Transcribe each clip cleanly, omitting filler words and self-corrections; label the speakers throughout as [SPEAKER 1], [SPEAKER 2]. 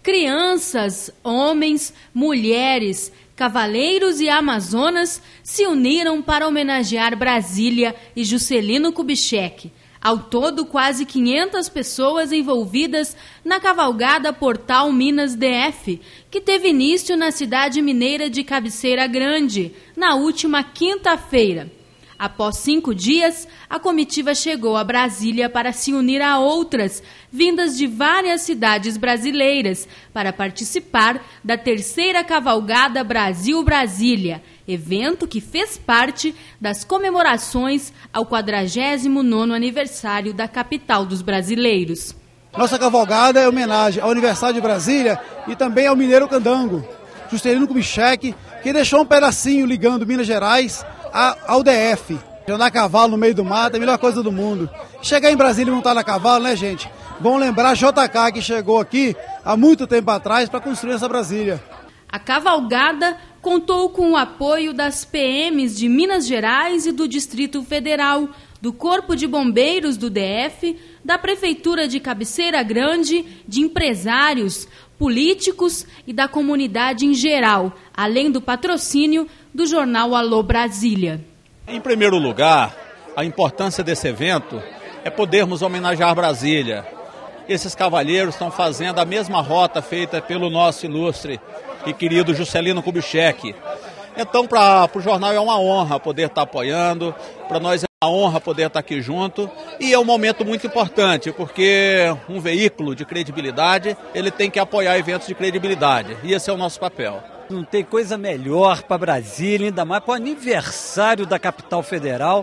[SPEAKER 1] Crianças, homens, mulheres, cavaleiros e amazonas se uniram para homenagear Brasília e Juscelino Kubitschek. Ao todo, quase 500 pessoas envolvidas na cavalgada Portal Minas DF, que teve início na cidade mineira de Cabeceira Grande, na última quinta-feira. Após 5 dias, a comitiva chegou a Brasília para se unir a outras, vindas de várias cidades brasileiras, para participar da terceira cavalgada Brasil-Brasília, evento que fez parte das comemorações ao 49º aniversário da capital dos brasileiros.
[SPEAKER 2] Nossa cavalgada é homenagem ao aniversário de Brasília e também ao mineiro candango, Juscelino Kubitschek, que deixou um pedacinho ligando Minas Gerais ao DF. Andar a cavalo no meio do mato é a melhor coisa do mundo. Chegar em Brasília e montar a cavalo, né, gente? Vamos lembrar JK, que chegou aqui há muito tempo atrás para construir essa Brasília.
[SPEAKER 1] A cavalgada contou com o apoio das PMs de Minas Gerais e do Distrito Federal, do Corpo de Bombeiros do DF, da Prefeitura de Cabeceira Grande, de empresários, políticos e da comunidade em geral, além do patrocínio do jornal Alô Brasília.
[SPEAKER 3] Em primeiro lugar, a importância desse evento é podermos homenagear Brasília. Esses cavalheiros estão fazendo a mesma rota feita pelo nosso ilustre e querido Juscelino Kubitschek. Então, para o jornal é uma honra poder estar apoiando, para nós é uma honra poder estar aqui junto, e é um momento muito importante, porque um veículo de credibilidade, ele tem que apoiar eventos de credibilidade, e esse é o nosso papel.
[SPEAKER 4] Não tem coisa melhor para Brasília, ainda mais para o aniversário da capital federal,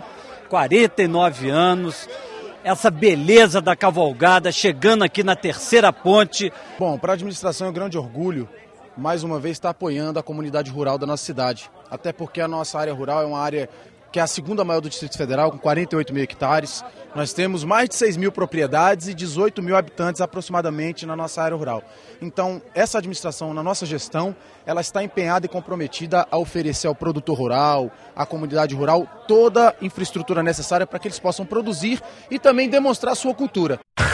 [SPEAKER 4] 49 anos, essa beleza da cavalgada chegando aqui na terceira ponte.
[SPEAKER 5] Bom, para a administração é um grande orgulho, mais uma vez, estar apoiando a comunidade rural da nossa cidade, até porque a nossa área rural é uma área que é a segunda maior do Distrito Federal, com 48 mil hectares. Nós temos mais de 6 mil propriedades e 18 mil habitantes aproximadamente na nossa área rural. Então, essa administração, na nossa gestão, ela está empenhada e comprometida a oferecer ao produtor rural, à comunidade rural, toda a infraestrutura necessária para que eles possam produzir e também demonstrar a sua cultura.